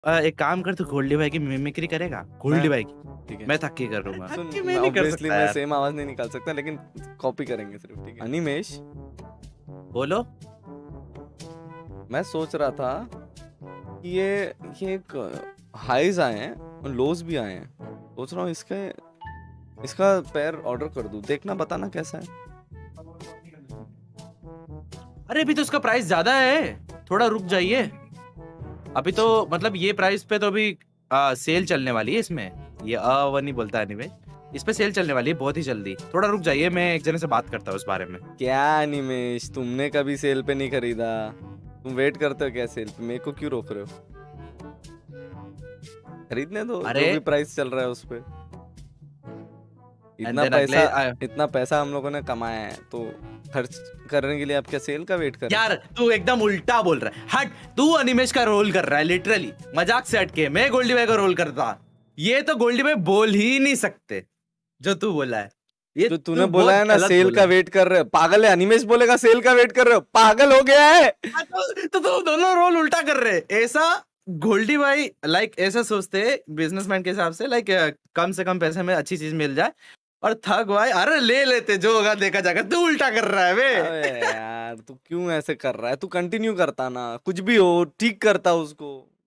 एक काम कर, तू गोल्डी भाई की मिमिक्री करेगा, गोल्डी भाई की। ठीक है मैं थक के करूंगा। सुन, हक के मैं नहीं कर ऑब्वियसली सकता मैं यार। सेम आवाज नहीं निकाल सकता, लेकिन कॉपी करेंगे सिर्फ, ठीक है। अनिमेश, बोलो। मैं सोच रहा था कि ये एक हाईज आए हैं और लोज भी आए हैं, सोच रहा हूँ इसका पैर ऑर्डर कर दूं, देखना बताना कैसा है। अरे अभी तो उसका प्राइस ज्यादा है, थोड़ा रुक जाइए। अभी तो मतलब ये प्राइस पे तो अभी सेल चलने वाली है इसमें। ये वो नहीं बोलता है, इस पे सेल चलने वाली है बहुत ही जल्दी। थोड़ा रुक जाइए, मैं एक जने से बात करता हूँ उस बारे में। क्या अनिमेश, तुमने कभी सेल पे नहीं खरीदा, तुम वेट करते हो क्या सेल पे, मेरे को क्यों रोक रहे हो? खरीदने दो अरे जो भी प्राइस चल रहा है उस पे। एंड देन अगले इतना पैसा हम लोगों ने कमाया है, तो खर्च करने के लिए आप क्या सेल का वेट कर रहे यार तू एकदम उल्टा बोल रहा है। हट, तू अनिमेश का रोल कर रहा है लिटरली, मजाक से हट के। मैं गोल्डी भाई का रोल करता, ये तो गोल्डी भाई बोल ही नहीं सकते जो तू बोला है। ये जो तू तूने बोला बहुत है ना गलत सेल बोला का है। वेट कर रहे हो, पागल है? अनिमेश बोलेगा सेल का वेट कर रहे हो, पागल हो गया है? तो दोनों रोल उल्टा कर रहे हैं। ऐसा गोल्डी भाई लाइक ऐसा सोचते हैं बिजनेसमैन के हिसाब से, लाइक कम से कम पैसे में अच्छी चीज मिल जाए। और थक भाई अरे ले लेते, जो होगा देखा जाएगा। तू उल्टा कर रहा है बे। अबे यार तू क्यों ऐसे कर रहा है? तू कंटिन्यू करता ना, कुछ भी हो ठीक करता उसको।